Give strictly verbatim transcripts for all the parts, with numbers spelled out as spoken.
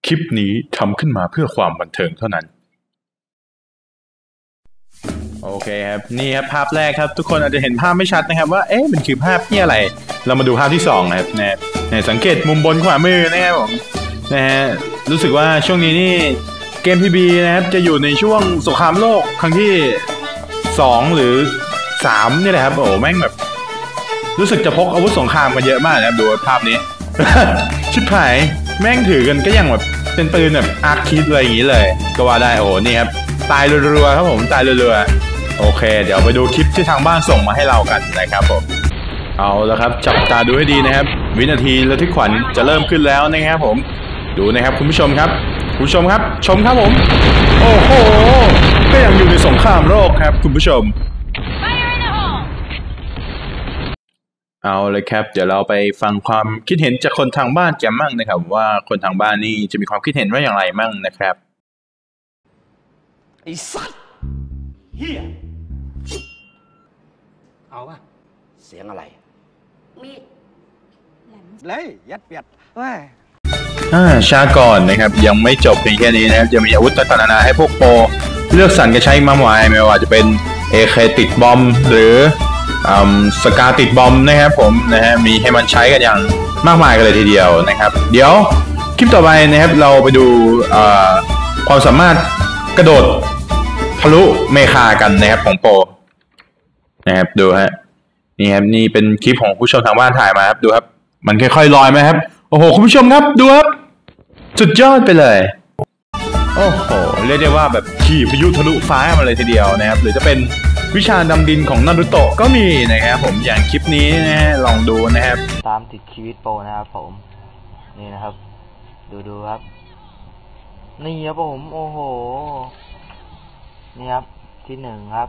คลิปนี้ทำขึ้นมาเพื่อความบันเทิงเท่านั้นโอเคครับนี่ครับภาพแรกครับทุกคนอาจจะเห็นภาพไม่ชัดนะครับว่าเอ๊ะมันคือภาพที่อะไรเรามาดูภาพที่สองนะครับนะสังเกตมุมบนขวามือนะครับผมนะฮะรู้สึกว่าช่วงนี้นี่เกม พี บี นะครับจะอยู่ในช่วงสงครามโลกครั้งที่สองหรือสามนี่แหละครับโอ้แม่งแบบรู้สึกจะพกอาวุธสงครามมาเยอะมากนะครับดูภาพนี้ ชิบหายแม่งถือกันก็ยังแบบเป็นปืนแบบอาร์คิดอะไรอย่างนี้เลยก็ว่าได้โอ้นี่ครับตายรัวๆครับผมตายรัวๆโอเคเดี๋ยวไปดูคลิปที่ทางบ้านส่งมาให้เรากันนะครับผมเอาแล้วครับจับตาดูให้ดีนะครับวินาทีระทึกขวัญจะเริ่มขึ้นแล้วนะครับผมดูนะครับคุณผู้ชมครับคุณผู้ชมครับชมครับผมโอ้โหก็ยังอยู่ในสงครามโลกครับคุณผู้ชมเอาเลยครับเดี๋ยวเราไปฟังความคิดเห็นจากคนทางบ้านกันมั่งนะครับว่าคนทางบ้านนี่จะมีความคิดเห็นว่าอย่างไรมั่งนะครับไอ้สัตว์เฮียเอาป่ะเสียงอะไรมีดเลยยัดเปียดเว้ยอ่าชาก่อนนะครับยังไม่จบเพียงแค่นี้นะครับจะมีอาวุธต่างๆนานาให้พวกโปรเลือกสรรกันใช้มากมายไม่ว่าจะเป็น เอ เค ติดบอมหรือสกาติดบอมนะครับผมนะฮะมีให้มันใช้กันอย่างมากมายกันเลยทีเดียวนะครับเดี๋ยวคลิปต่อไปนะครับเราไปดูความสามารถกระโดดทะลุเมคากันนะครับของโปรนะครับดูฮะนี่ครับนี่เป็นคลิปของผู้ชมทางบ้านถ่ายมาครับดูครับมันค่อยๆลอยไหมครับโอ้โหคุณผู้ชมครับดูครับสุดยอดไปเลยโอ้โหเรียกได้ว่าแบบขี่พายุทะลุฟ้ามาเลยทีเดียวนะครับหรือจะเป็นวิชาดำดินของนารูโตะก็มีนะครับผมอย่างคลิปนี้นะลองดูนะครับตามติดชีวิตโปรนะครับผมนี่นะครับดูดูครับนี่ครับผมโอ้โหนี่ครับที่หนึ่งครับ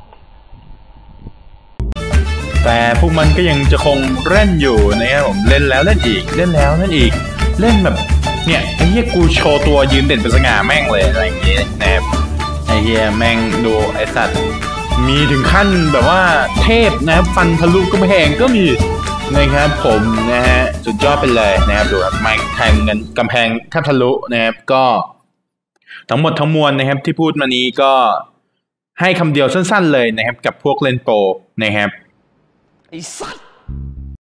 แต่พวกมันก็ยังจะคงเล่นอยู่นะครับผมเล่นแล้วเล่นอีกเล่นแล้วเล่นอีกเล่นแบบเนี่ยไอ้เหี้ยกูโชว์ตัวยืนเด่นเป็นสง่าแม่งเลยอะไรอย่างเงี้ยนะครับไอ้เหี้ยแม่งดูไอ้สัตว์มีถึงขั้นแบบว่าเทพนะครับฟันทะลุกำแพงก็มีนะครับผมนะฮะสุดยอดไปเลยนะครับดูครับไม้แทงกันกำแพงแทบทะลุนะครับก็ทั้งหมดทั้งมวลนะครับที่พูดมานี้ก็ให้คำเดียวสั้นๆเลยนะครับกับพวกเล่นโปรนะครับไอ้สัตว์